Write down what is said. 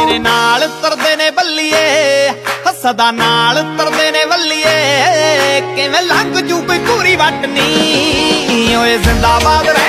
तेरे नाल तरदे ने बल्लिए सदा नाल तरदे ने बल्लिए किवें लंघ जू कोई पूरी वट नी ओए जिंदाबाद